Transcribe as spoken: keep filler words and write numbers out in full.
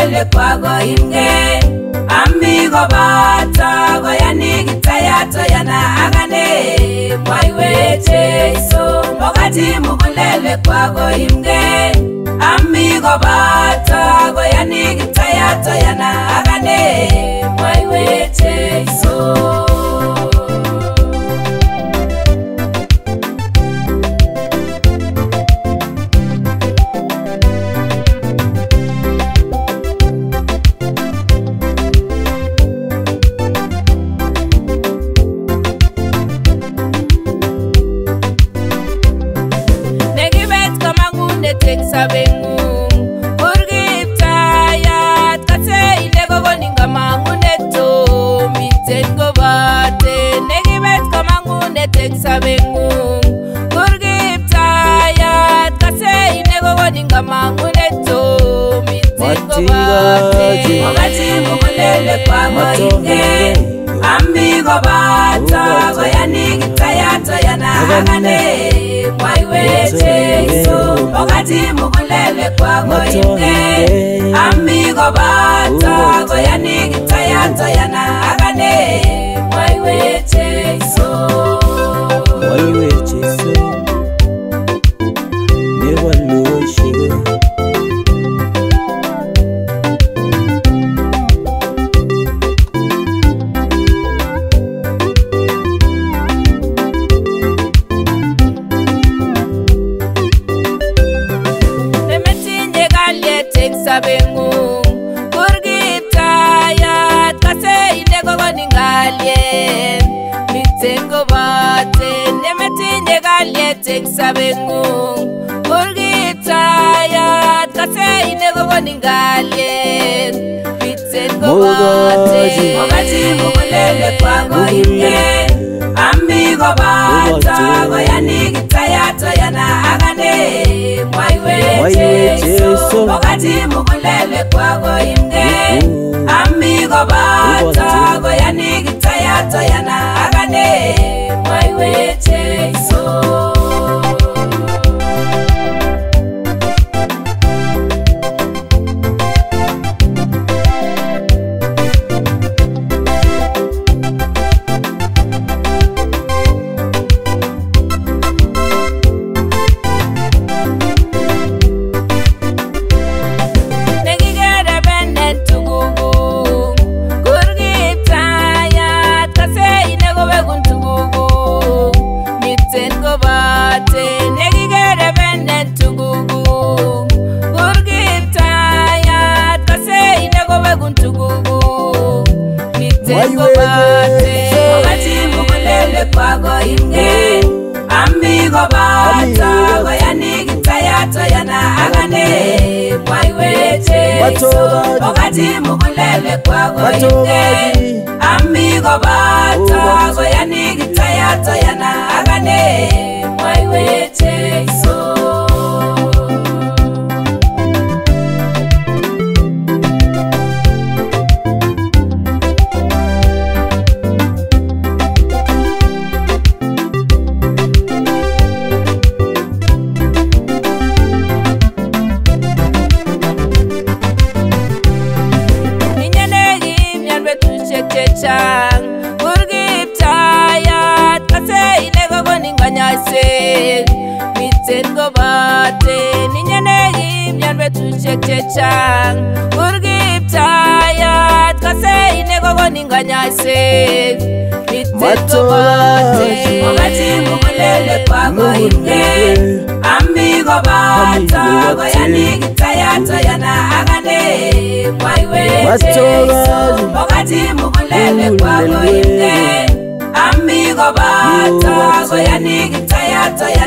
mugulele kwako imge amigo bata goyani gitayato yana agane mwaiweche iso wakati mugulele kwako imge amigo bata goyani gitayato yana agane mwaiweche iso sabengu urgiptayat kase ile gogoninga manguneto mitengo bate negibet kamangune sabengu urgiptayat kase ile gogoninga manguneto mitengo bate wakati mugulele kwako inge amigo bata goyani gitayato yana agane mwaiweche iso wakati mugulele kwako inge amigo bata goyani gitayato yana agane mwaiweche iso mwaiweche iso newaluoshe sabengu urgiptayat kase ile gogoningalye mitengo bate nemetinye galye sabengu urgiptayat kase ile gogoningalye mitengo bate wakati mugulele kwako inge amigo bata goyani gitayato yana agane mwaiweche iso wakati mugulele kwako inge amigo bata goyani gitayato yana agane mwaiweche iso wakati mugulele kwako inge amigo bata goyani gitayato yana agane mwaiweche iso wakati mugulele kwako inge amigo bata goyani gitayato yana agane mwaiweche iso urgiptayat kase ile gogoninganyase mitengo bate ninyenegi myan betushek chechang urgiptayat kase ile gogoninganyase mitengo bate wakati mugulele kwako inge amigo bata goyani gitayato yana agane mwaiweche iso wakati mugulele kwako inge amigo bata goyani gitayato